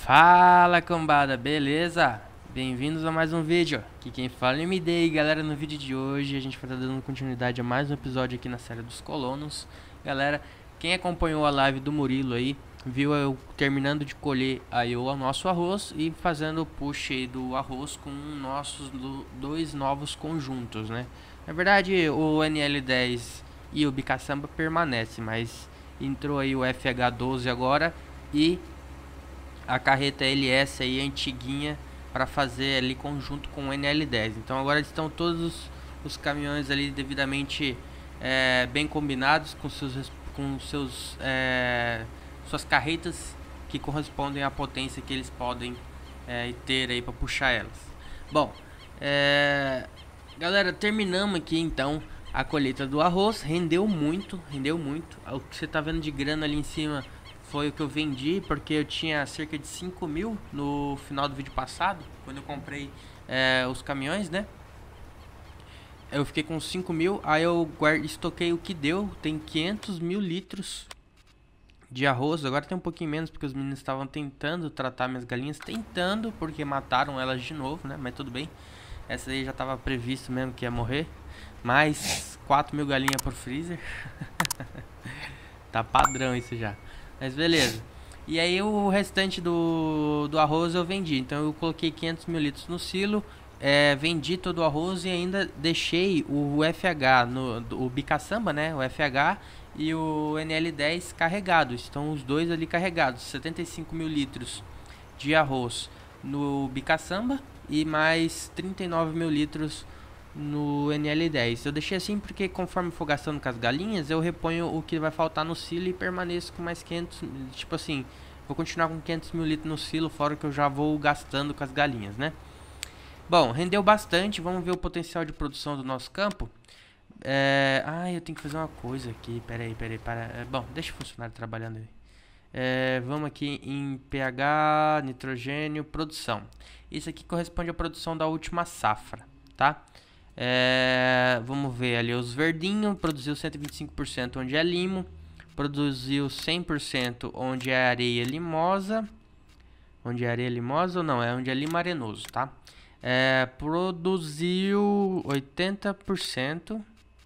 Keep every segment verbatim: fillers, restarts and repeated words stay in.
Fala cambada, beleza? Bem-vindos a mais um vídeo. Aqui quem fala é M D, galera. No vídeo de hoje a gente vai estar dando continuidade a mais um episódio aqui na série dos colonos. Galera, quem acompanhou a live do Murilo aí, viu eu terminando de colher aí o nosso arroz e fazendo o push aí do arroz com nossos do, dois novos conjuntos, né? Na verdade o N L dez e o Bicaçamba permanece, mas entrou aí o F H doze agora e a carreta L S aí antiguinha para fazer ali conjunto com o N L dez. Então agora estão todos os, os caminhões ali devidamente é, bem combinados com seus com seus é, suas carretas que correspondem à potência que eles podem é, ter aí para puxar elas. Bom, é, galera, terminamos aqui então a colheita do arroz. Rendeu muito, rendeu muito. O que você tá vendo de grana ali em cima foi o que eu vendi, porque eu tinha cerca de cinco mil no final do vídeo passado, quando eu comprei é, os caminhões, né? Eu fiquei com cinco mil, aí eu guardei, estoquei o que deu, tem quinhentos mil litros de arroz. Agora tem um pouquinho menos, porque os meninos estavam tentando tratar minhas galinhas, tentando, porque mataram elas de novo, né? Mas tudo bem, essa aí já estava previsto mesmo que ia morrer. Mais quatro mil galinhas por freezer. Tá padrão isso já. Mas beleza. E aí o restante do, do arroz eu vendi. Então eu coloquei quinhentos mil litros no silo, é, vendi todo o arroz e ainda deixei o F H, no, o Bicaçamba, né? O F H e o N L dez carregados. Estão os dois ali carregados. setenta e cinco mil litros de arroz no Bicaçamba e mais trinta e nove mil litros no N L dez. Eu deixei assim porque conforme for gastando com as galinhas, eu reponho o que vai faltar no silo e permaneço com mais quinhentos, tipo assim, vou continuar com quinhentos mil litros no silo, fora que eu já vou gastando com as galinhas, né? Bom, rendeu bastante. Vamos ver o potencial de produção do nosso campo. É... Ah, eu tenho que fazer uma coisa aqui, peraí, peraí, para... É, bom, deixa o funcionário trabalhando aí. É, vamos aqui em pH, nitrogênio, produção. Isso aqui corresponde à produção da última safra, tá? É, vamos ver ali os verdinhos. Produziu cento e vinte e cinco por cento onde é limo. Produziu cem por cento onde é areia limosa. Onde é areia limosa ou não? É onde é limo arenoso, tá? É, produziu oitenta por cento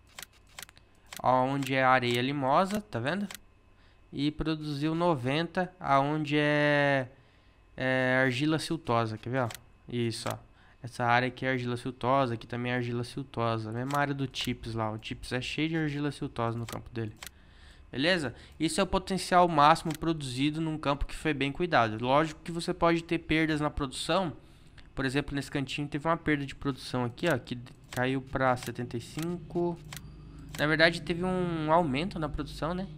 onde é areia limosa, tá vendo? E produziu noventa por cento aonde é, é argila siltosa, quer ver? Ó? Isso, ó. Essa área aqui é argila siltosa, aqui também é argila siltosa. Mesma área do Tips lá. O Tips é cheio de argila siltosa no campo dele. Beleza? Isso é o potencial máximo produzido num campo que foi bem cuidado. Lógico que você pode ter perdas na produção. Por exemplo, nesse cantinho teve uma perda de produção aqui, ó, que caiu para setenta e cinco. Na verdade, teve um aumento na produção, né?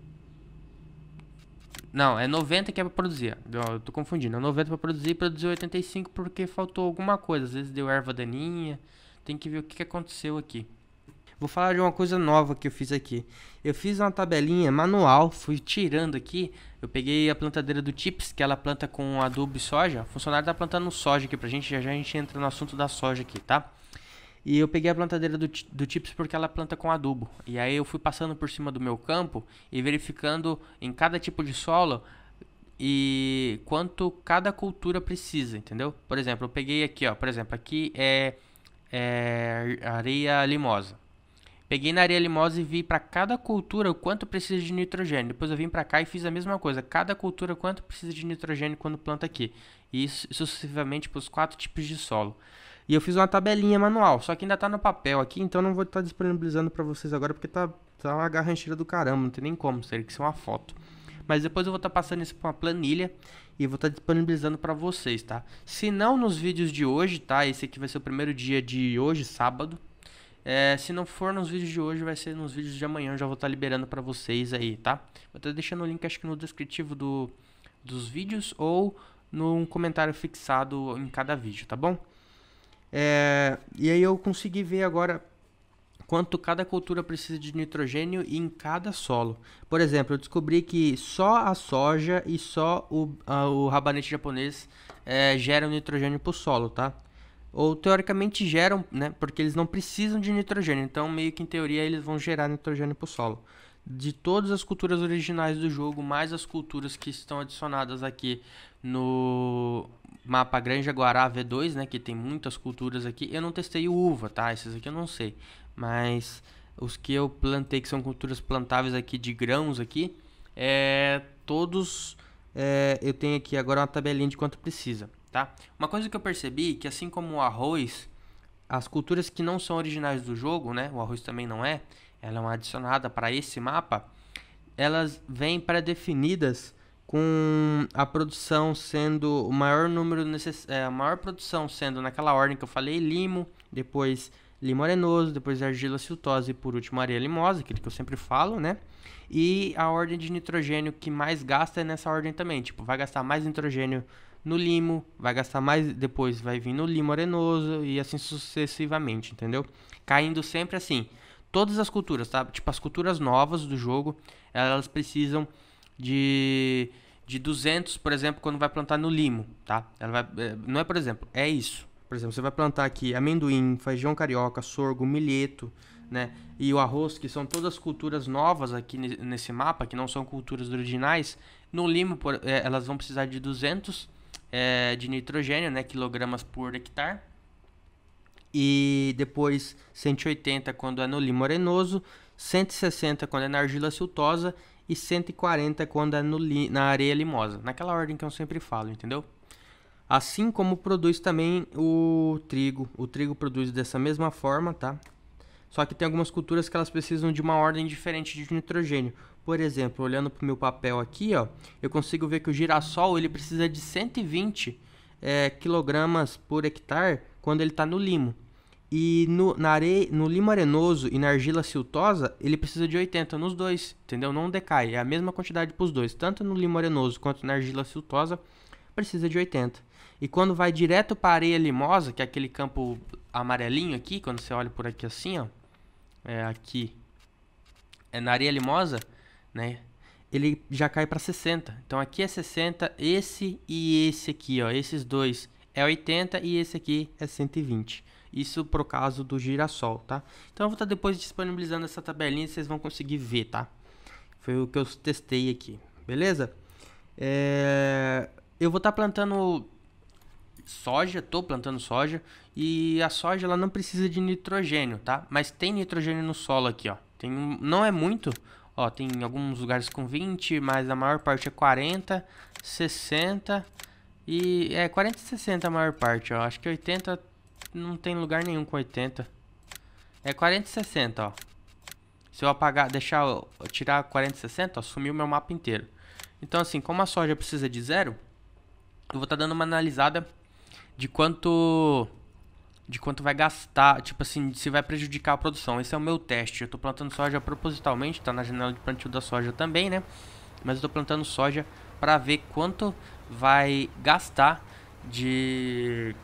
Não, é noventa que é pra produzir. Eu tô confundindo. É noventa pra produzir e produziu oitenta e cinco porque faltou alguma coisa. Às vezes deu erva daninha. Tem que ver o que, que aconteceu aqui. Vou falar de uma coisa nova que eu fiz aqui. Eu fiz uma tabelinha manual. Fui tirando aqui. Eu peguei a plantadeira do Tips, que ela planta com adubo e soja. O funcionário tá plantando soja aqui pra gente. Já já a gente entra no assunto da soja aqui, tá? E eu peguei a plantadeira do, do Tips porque ela planta com adubo. E aí eu fui passando por cima do meu campo e verificando em cada tipo de solo e quanto cada cultura precisa, entendeu? Por exemplo, eu peguei aqui, ó. Por exemplo, aqui é, é areia limosa. Peguei na areia limosa e vi para cada cultura o quanto precisa de nitrogênio. Depois eu vim para cá e fiz a mesma coisa. Cada cultura quanto precisa de nitrogênio quando planta aqui. E isso sucessivamente para os quatro tipos de solo. E eu fiz uma tabelinha manual, só que ainda tá no papel aqui, então não vou estar tá disponibilizando para vocês agora, porque tá, tá uma garrancheira do caramba, não tem nem como, teria que ser uma foto. Mas depois eu vou estar tá passando isso para uma planilha e vou estar tá disponibilizando para vocês, tá? Se não nos vídeos de hoje, tá? Esse aqui vai ser o primeiro dia de hoje, sábado. É, se não for nos vídeos de hoje, vai ser nos vídeos de amanhã, eu já vou estar tá liberando para vocês aí, tá? Vou estar tá deixando o link, acho que no descritivo do, dos vídeos ou num comentário fixado em cada vídeo, tá bom? É, e aí eu consegui ver agora quanto cada cultura precisa de nitrogênio em cada solo. Por exemplo, eu descobri que só a soja e só o, a, o rabanete japonês é, geram nitrogênio para o solo, tá? Ou teoricamente geram, né? Porque eles não precisam de nitrogênio. Então meio que em teoria eles vão gerar nitrogênio para o solo. de todas as culturas originais do jogo, mais as culturas que estão adicionadas aqui no mapa Granja Guará V dois, né, que tem muitas culturas aqui. Eu não testei o uva, tá? Esses aqui eu não sei, mas os que eu plantei, que são culturas plantáveis aqui de grãos aqui, é todos é, eu tenho aqui agora uma tabelinha de quanto precisa, tá? Uma coisa que eu percebi que, assim como o arroz, as culturas que não são originais do jogo, né, o arroz também não é, ela é uma adicionada para esse mapa, elas vêm pré-definidas com a produção sendo o maior número necess... é, a maior produção sendo naquela ordem que eu falei: limo, depois limo arenoso, depois argila siltosa e por último areia limosa, aquele que eu sempre falo, né? E a ordem de nitrogênio que mais gasta é nessa ordem também, tipo, vai gastar mais nitrogênio no limo, vai gastar mais, depois vai vir no limo arenoso e assim sucessivamente, entendeu? Caindo sempre assim. Todas as culturas, tá? Tipo, as culturas novas do jogo, elas precisam de, de duzentos, por exemplo, quando vai plantar no limo, tá? Ela vai, não é por exemplo, é isso. Por exemplo, você vai plantar aqui amendoim, feijão carioca, sorgo, milheto, né? E o arroz, que são todas culturas novas aqui nesse mapa, que não são culturas originais. No limo, por, é, elas vão precisar de duzentos é, de nitrogênio, né? Quilogramas por hectare. E depois cento e oitenta quando é no limo arenoso, cento e sessenta quando é na argila siltosa e cento e quarenta quando é no li, na areia limosa. Naquela ordem que eu sempre falo, entendeu? Assim como produz também o trigo. O trigo produz dessa mesma forma, tá? Só que tem algumas culturas que elas precisam de uma ordem diferente de nitrogênio. Por exemplo, olhando para o meu papel aqui, ó, eu consigo ver que o girassol ele precisa de cento e vinte é, quilogramas por hectare quando ele está no limo. E no, na areia, no limo arenoso e na argila siltosa, ele precisa de oitenta nos dois, entendeu? Não decai, é a mesma quantidade para os dois. Tanto no limo arenoso quanto na argila siltosa, precisa de oitenta. E quando vai direto para a areia limosa, que é aquele campo amarelinho aqui, quando você olha por aqui assim, ó, é aqui, é na areia limosa, né? Ele já cai para sessenta. Então aqui é sessenta, esse e esse aqui, ó, esses dois é oitenta e esse aqui é cento e vinte. Isso pro caso do girassol, tá? Então eu vou estar depois disponibilizando essa tabelinha e vocês vão conseguir ver, tá? Foi o que eu testei aqui, beleza? É... Eu vou estar plantando soja, tô plantando soja. E a soja ela não precisa de nitrogênio, tá? Mas tem nitrogênio no solo aqui, ó. Tem, não é muito, ó, tem alguns lugares com vinte, mas a maior parte é quarenta, sessenta e... É, quarenta e sessenta a maior parte, ó. Acho que oitenta... Não tem lugar nenhum com oitenta. É quarenta e sessenta, ó. Se eu apagar, deixar, eu tirar quarenta e sessenta, ó, sumiu o meu mapa inteiro. Então assim, como a soja precisa de zero, eu vou estar dando uma analisada de quanto de quanto vai gastar, tipo assim, se vai prejudicar a produção. Esse é o meu teste. Eu tô plantando soja propositalmente, tá na janela de plantio da soja também, né? Mas eu tô plantando soja para ver quanto vai gastar de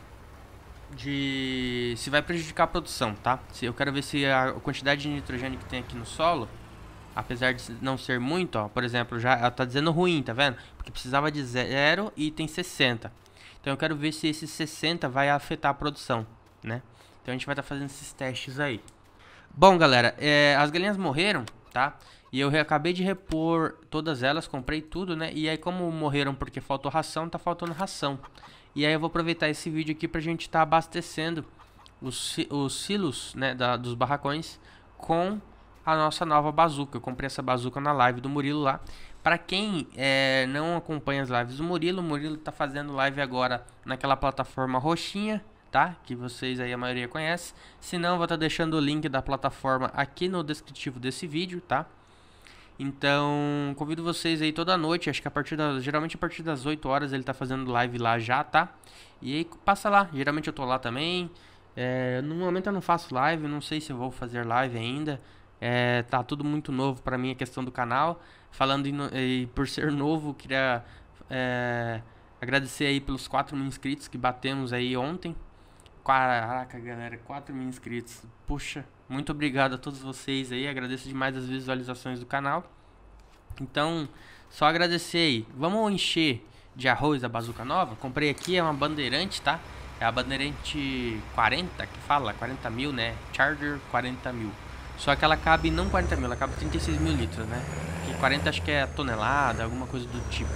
de se vai prejudicar a produção, tá? Se eu quero ver se a quantidade de nitrogênio que tem aqui no solo, apesar de não ser muito, ó, por exemplo, já ela tá dizendo ruim, tá vendo? Porque precisava de zero e tem sessenta. Então eu quero ver se esses sessenta vai afetar a produção, né? Então a gente vai estar tá fazendo esses testes aí. Bom, galera, é, as galinhas morreram, tá? E eu acabei de repor todas elas, comprei tudo, né? E aí como morreram porque faltou ração, tá faltando ração. E aí eu vou aproveitar esse vídeo aqui pra gente estar tá abastecendo os, os silos, né, da, dos barracões com a nossa nova bazuca. Eu comprei essa bazuca na live do Murilo lá. Pra quem é, não acompanha as lives do Murilo, o Murilo tá fazendo live agora naquela plataforma roxinha, tá? Que vocês aí a maioria conhece. Se não, vou estar tá deixando o link da plataforma aqui no descritivo desse vídeo, tá? Então, convido vocês aí toda noite, acho que a partir da, geralmente a partir das oito horas ele tá fazendo live lá já, tá? E aí passa lá, geralmente eu tô lá também. É, no momento eu não faço live, não sei se eu vou fazer live ainda. É, tá tudo muito novo pra mim a questão do canal. Falando em, e por ser novo, queria é, agradecer aí pelos quatro mil inscritos que batemos aí ontem. Caraca, galera, quatro mil inscritos. Puxa, muito obrigado a todos vocês aí. Agradeço demais as visualizações do canal. Então, só agradecer aí. Vamos encher de arroz a bazuca nova. Comprei aqui, é uma Bandeirante, tá? É a Bandeirante quarenta que fala, quarenta mil, né? Charger quarenta mil. Só que ela cabe não quarenta mil, ela cabe trinta e seis mil litros, né? Porque quarenta acho que é tonelada, alguma coisa do tipo.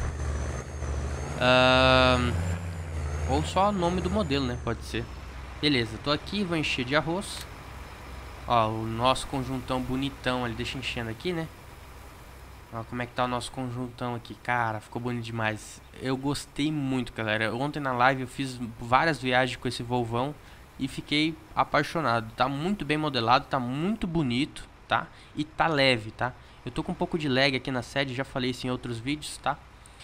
Um, ou só o nome do modelo, né? Pode ser. Beleza, tô aqui, vou encher de arroz. Ó, o nosso conjuntão bonitão ali, deixa enchendo aqui, né? Ó, como é que tá o nosso conjuntão aqui. Cara, ficou bonito demais. Eu gostei muito, galera. Ontem na live eu fiz várias viagens com esse Volvão e fiquei apaixonado. Tá muito bem modelado, tá muito bonito, tá? E tá leve, tá? Eu tô com um pouco de lag aqui na sede, já falei isso em outros vídeos, tá?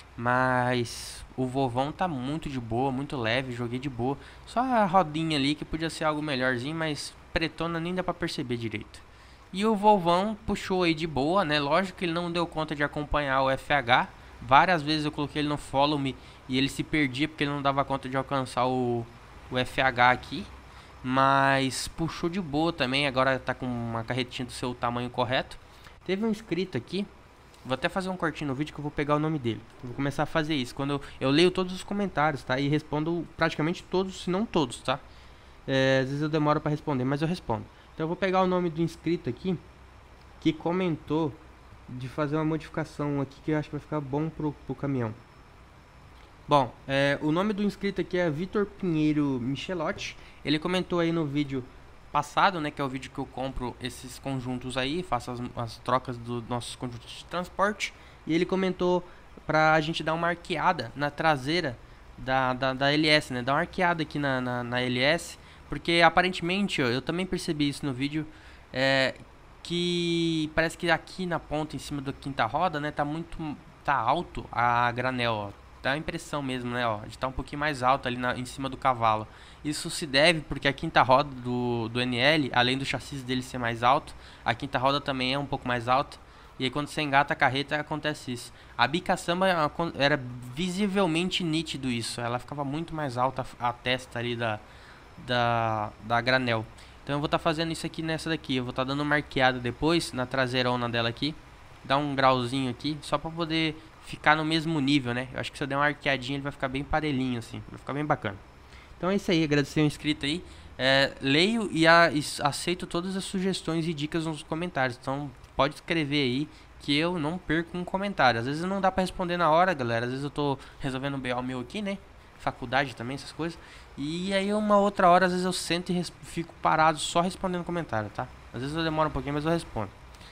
Mas o Volvão tá muito de boa, muito leve, joguei de boa. Só a rodinha ali que podia ser algo melhorzinho, mas pretona nem dá pra perceber direito. E o Volvão puxou aí de boa, né? Lógico que ele não deu conta de acompanhar o F H. Várias vezes eu coloquei ele no Follow Me e ele se perdia porque ele não dava conta de alcançar o, o F H aqui. Mas puxou de boa também, agora tá com uma carretinha do seu tamanho correto. Teve um inscrito aqui, vou até fazer um cortinho no vídeo que eu vou pegar o nome dele. Eu vou começar a fazer isso, quando eu, eu leio todos os comentários, tá? E respondo praticamente todos, se não todos, tá? É, às vezes eu demoro pra responder, mas eu respondo. Então eu vou pegar o nome do inscrito aqui, que comentou de fazer uma modificação aqui que eu acho que vai ficar bom pro, pro caminhão. Bom, é, o nome do inscrito aqui é Vitor Pinheiro Michelotti. Ele comentou aí no vídeo passado, né, que é o vídeo que eu compro esses conjuntos aí, faço as, as trocas dos nossos conjuntos de transporte. E ele comentou pra gente dar uma arqueada na traseira da, da, da L S, né, dar uma arqueada aqui na, na, na L S. Porque aparentemente, ó, eu também percebi isso no vídeo, é, que parece que aqui na ponta, em cima da quinta roda, né, tá muito, tá alto a granel, ó. Dá a impressão mesmo, né, ó, de estar um pouquinho mais alto ali na, em cima do cavalo. Isso se deve porque a quinta roda do, do N L, além do chassi dele ser mais alto, a quinta roda também é um pouco mais alta. E aí quando você engata a carreta acontece isso. A bicaçamba era visivelmente nítido isso, ela ficava muito mais alta a testa ali da, da, da granel. Então eu vou estar tá fazendo isso aqui nessa daqui, eu vou estar tá dando uma arqueada depois na traseirona dela aqui. Dar um grauzinho aqui, só para poder ficar no mesmo nível, né? Eu acho que se eu der uma arqueadinha ele vai ficar bem parelhinho assim, vai ficar bem bacana. Então é isso aí, agradecer o inscrito aí. É, leio e, a, e aceito todas as sugestões e dicas nos comentários. Então pode escrever aí que eu não perco um comentário. Às vezes não dá pra responder na hora, galera. Às vezes eu tô resolvendo um B O meu aqui, né? Faculdade também, essas coisas. E aí uma outra hora, às vezes eu sento e fico parado só respondendo comentário, tá? Às vezes eu demoro um pouquinho, mas eu respondo.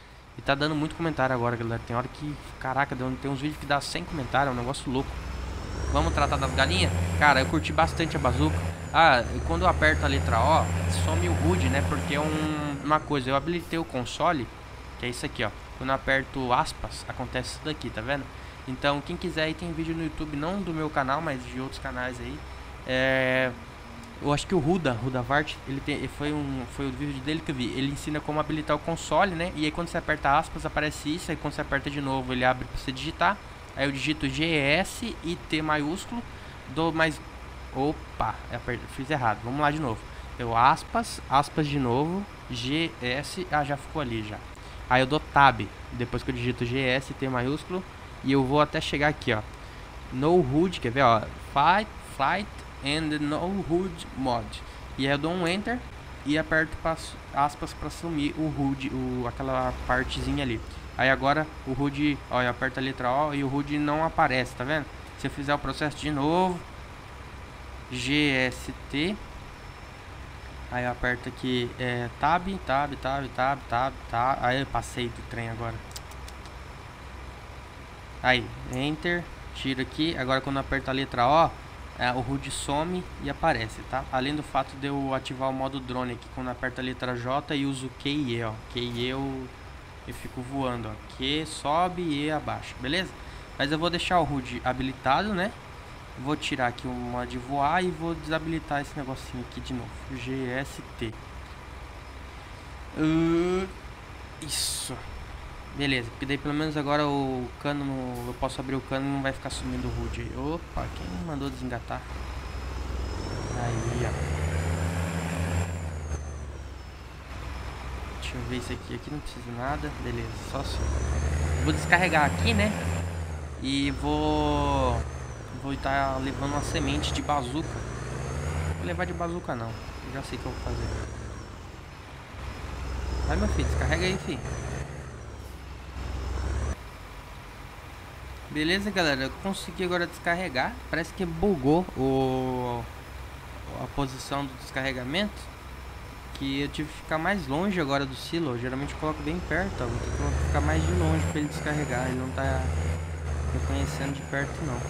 E tá dando muito comentário agora, galera. Tem hora que, caraca, tem uns vídeos que dá cem comentários, é um negócio louco. Vamos tratar das galinhas? Cara, eu curti bastante a bazuca. Ah, e quando eu aperto a letra O, some o H U D, né? Porque é um, uma coisa, eu habilitei o console, que é isso aqui, ó. Quando eu aperto aspas, acontece isso daqui, tá vendo? Então, quem quiser aí, tem vídeo no YouTube, não do meu canal, mas de outros canais aí. É... Eu acho que o Ruda, Ruda Vart, ele tem, foi, um, foi o vídeo dele que eu vi. Ele ensina como habilitar o console, né? E aí quando você aperta aspas, aparece isso. Aí quando você aperta de novo, ele abre pra você digitar. Aí eu digito G S e T maiúsculo. Dou mais... Opa, eu fiz errado. Vamos lá de novo. Eu aspas, aspas de novo, G S... Ah, já ficou ali já. Aí eu dou Tab, depois que eu digito G S, T maiúsculo. E eu vou até chegar aqui, ó. No H U D, quer ver, ó. Fight, Flight and No H U D Mod. E aí eu dou um Enter e aperto pra, aspas para sumir o H U D, o, aquela partezinha ali. Aí agora o H U D, ó, eu aperto a letra O e o H U D não aparece, tá vendo? Se eu fizer o processo de novo, G S T, aí eu aperto aqui, é, Tab, Tab, Tab, Tab, Tab, Tab, aí eu passei do trem agora. Aí, Enter, tiro aqui, agora quando eu aperto a letra O, é, o H U D some e aparece, tá? Além do fato de eu ativar o modo drone aqui, quando eu aperto a letra J e uso Q e E, ó. Q e E eu, eu fico voando, ó. Q sobe e E abaixa, beleza? Mas eu vou deixar o H U D habilitado, né? Vou tirar aqui o modo de voar e vou desabilitar esse negocinho aqui de novo. G S T. Uh, isso. Beleza, porque daí pelo menos agora o cano, no, eu posso abrir o cano e não vai ficar sumindo o H U D aí. Opa, quem mandou desengatar? Aí, ó. Deixa eu ver isso aqui, aqui não precisa de nada. Beleza, só assim. Vou descarregar aqui, né? E vou... Vou estar levando uma semente de bazuca. Vou levar de bazuca não, eu já sei o que eu vou fazer. Vai, meu filho, descarrega aí, filho. Beleza, galera, eu consegui agora descarregar. Parece que bugou o... a posição do descarregamento, que eu tive que ficar mais longe agora do silo. Eu geralmente coloco bem perto, ó. Vou ter que ficar mais de longe para ele descarregar. Ele não tá reconhecendo de perto, não.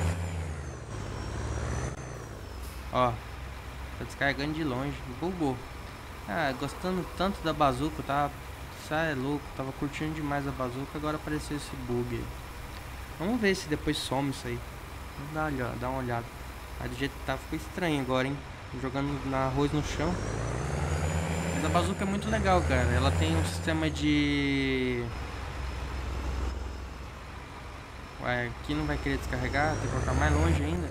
Ó, tá descarregando de longe. Bugou. Ah, gostando tanto da bazuca, tá? Sai é louco, tava curtindo demais a bazuca. Agora apareceu esse bug aí. Vamos ver se depois some isso aí. Vamos dar uma olhada, dar uma olhada. Mas do jeito que tá, ficou estranho agora, hein? Jogando na arroz no chão. Mas a bazuca é muito legal, cara. Ela tem um sistema de... Ué, aqui não vai querer descarregar. Tem que colocar mais longe ainda.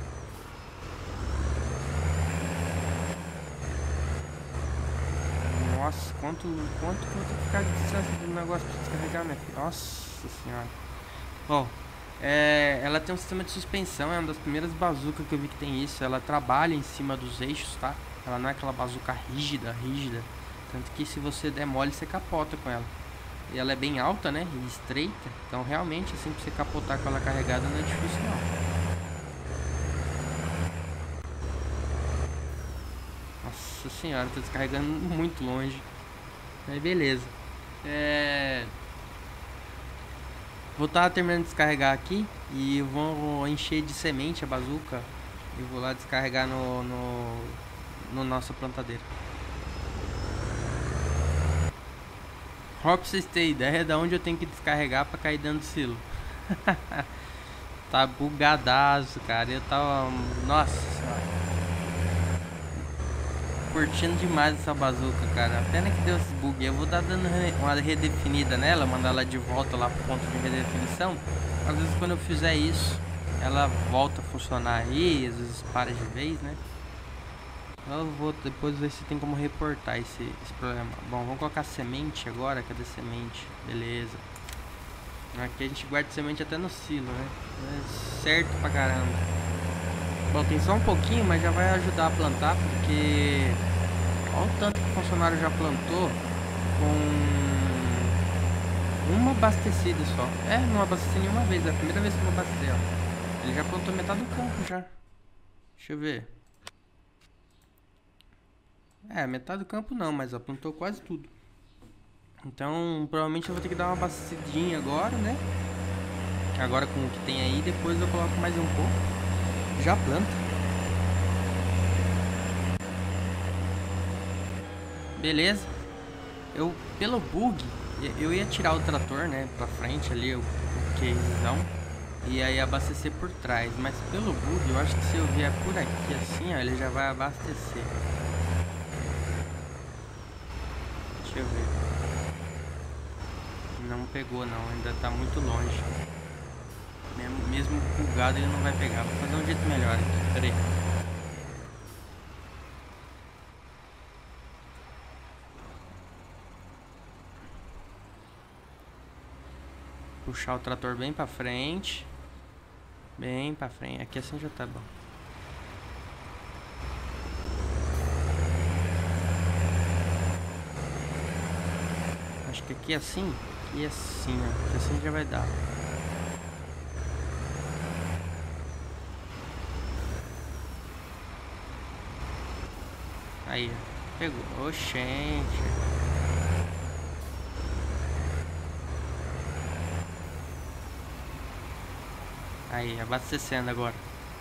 Nossa, quanto, quanto que eu vou ter que ficar de distância do negócio pra descarregar, minha filha? Nossa senhora. Ó, é, ela tem um sistema de suspensão. É uma das primeiras bazucas que eu vi que tem isso. Ela trabalha em cima dos eixos, tá? Ela não é aquela bazuca rígida, rígida. Tanto que se você der mole, você capota com ela. E ela é bem alta, né? E estreita. Então realmente, assim, pra você capotar com ela carregada não é difícil, não. Nossa senhora, tô descarregando muito longe. Aí beleza. É... Vou estar tá terminando de descarregar aqui. E eu vou encher de semente a bazuca. E vou lá descarregar no, no, no nossa plantadeira. Só pra vocês terem ideia de onde eu tenho que descarregar pra cair dentro do silo. Tá bugadaço, cara. Eu tava... Nossa senhora. Curtindo demais essa bazuca, cara. A pena que deu esse bug. Eu vou dar dando uma redefinida nela. Mandar ela de volta lá pro ponto de redefinição. Às vezes quando eu fizer isso, ela volta a funcionar aí. Às vezes para de vez, né? Eu vou depois ver se tem como reportar esse, esse problema. Bom, vamos colocar semente agora. Cadê semente? Beleza. Aqui a gente guarda semente até no silo, né? É certo pra caramba. Bom, tem só um pouquinho, mas já vai ajudar a plantar. Porque olha o tanto que o funcionário já plantou com uma abastecida só. É, não abasteci nenhuma vez. É a primeira vez que eu vou abastecer, ó. Ele já plantou metade do campo já. Deixa eu ver. É, metade do campo não, mas ó, plantou quase tudo. Então, provavelmente eu vou ter que dar uma abastecidinha agora, né? Agora com o que tem aí, depois eu coloco mais um pouco. Já planta. Beleza. Eu, pelo bug, eu ia tirar o trator, né, pra frente ali, o, o casezão. E aí abastecer por trás. Mas pelo bug, eu acho que se eu vier por aqui assim, ó, ele já vai abastecer. Deixa eu ver. Não pegou não, ainda tá muito longe. Mesmo, mesmo bugado ele não vai pegar. Vou fazer um jeito melhor aqui, peraí. Puxar o trator bem pra frente. Bem pra frente, aqui assim já tá bom. Acho que aqui assim e assim, ó. Aqui assim já vai dar. Aí, ó. Pegou. Oxente. Aí, abastecendo agora.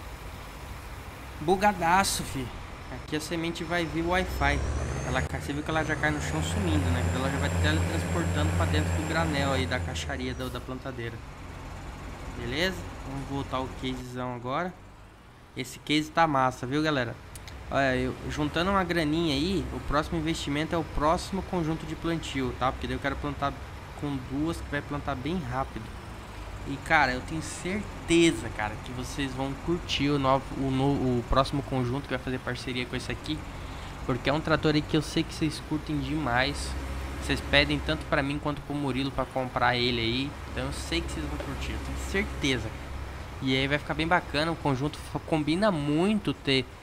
Bugadaço, fi. Aqui a semente vai vir Wi-Fi. Ela, você viu que ela já cai no chão sumindo, né? Ela já vai teletransportando pra dentro do granel aí da caixaria da, da plantadeira. Beleza? Vamos voltar o casezão agora. Esse case tá massa, viu, galera? Olha, eu, juntando uma graninha aí, o próximo investimento é o próximo conjunto de plantio, tá? Porque daí eu quero plantar com duas, que vai plantar bem rápido. E, cara, eu tenho certeza, cara, que vocês vão curtir o, novo, o, no, o próximo conjunto que vai fazer parceria com esse aqui. Porque é um trator aí que eu sei que vocês curtem demais. Vocês pedem tanto pra mim quanto pro Murilo pra comprar ele aí. Então eu sei que vocês vão curtir, eu tenho certeza. E aí vai ficar bem bacana, o conjunto combina muito ter...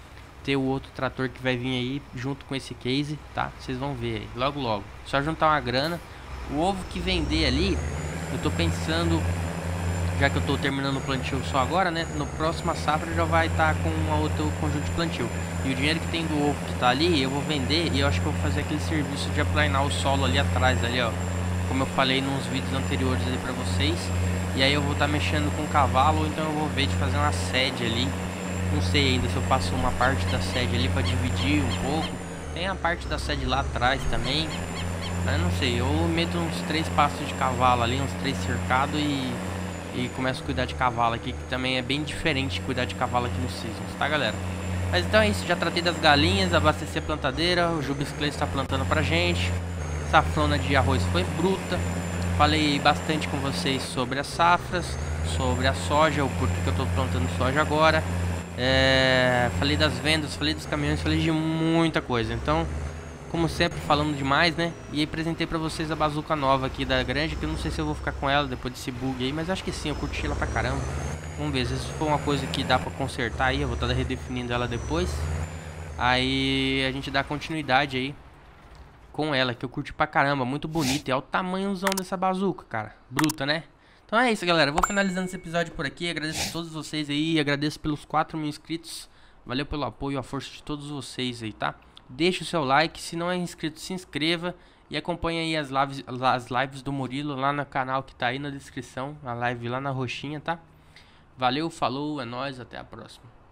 ter o outro trator que vai vir aí junto com esse case, tá? Vocês vão ver aí, logo logo. Só juntar uma grana. O ovo que vender ali, eu tô pensando, já que eu tô terminando o plantio só agora, né? No próximo safra já vai estar tá com um outro conjunto de plantio. E o dinheiro que tem do ovo que tá ali, eu vou vender e eu acho que eu vou fazer aquele serviço de aplanar o solo ali atrás, ali, ó. Como eu falei nos vídeos anteriores ali pra vocês. E aí eu vou estar tá mexendo com o cavalo, ou então eu vou ver de fazer uma sede ali. Não sei ainda se eu faço uma parte da sede ali pra dividir um pouco. Tem a parte da sede lá atrás também. Mas não sei, eu meto uns três passos de cavalo ali, uns três cercados e... E começo a cuidar de cavalo aqui, que também é bem diferente de cuidar de cavalo aqui no Seasons, tá galera? Mas então é isso, já tratei das galinhas, abasteci a plantadeira, o Jubes Clay está plantando pra gente. Safrona de arroz foi bruta. Falei bastante com vocês sobre as safras, sobre a soja, o porquê que eu tô plantando soja agora. É... Falei das vendas, falei dos caminhões, falei de muita coisa, então... Como sempre, falando demais, né? E apresentei pra vocês a bazuca nova aqui da grande, que eu não sei se eu vou ficar com ela depois desse bug aí, mas acho que sim, eu curti ela pra caramba. Vamos ver, se for uma coisa que dá pra consertar aí, eu vou estar redefinindo ela depois. Aí a gente dá continuidade aí com ela, que eu curti pra caramba, muito bonita. E é o tamanhozão dessa bazuca, cara. Bruta, né? Então é isso, galera. Eu vou finalizando esse episódio por aqui. Agradeço a todos vocês aí, agradeço pelos quatro mil inscritos. Valeu pelo apoio, a força de todos vocês aí, tá? Deixe o seu like, se não é inscrito, se inscreva e acompanhe aí as lives, as lives do Murilo lá no canal que tá aí na descrição, a live lá na roxinha, tá? Valeu, falou, é nóis, até a próxima.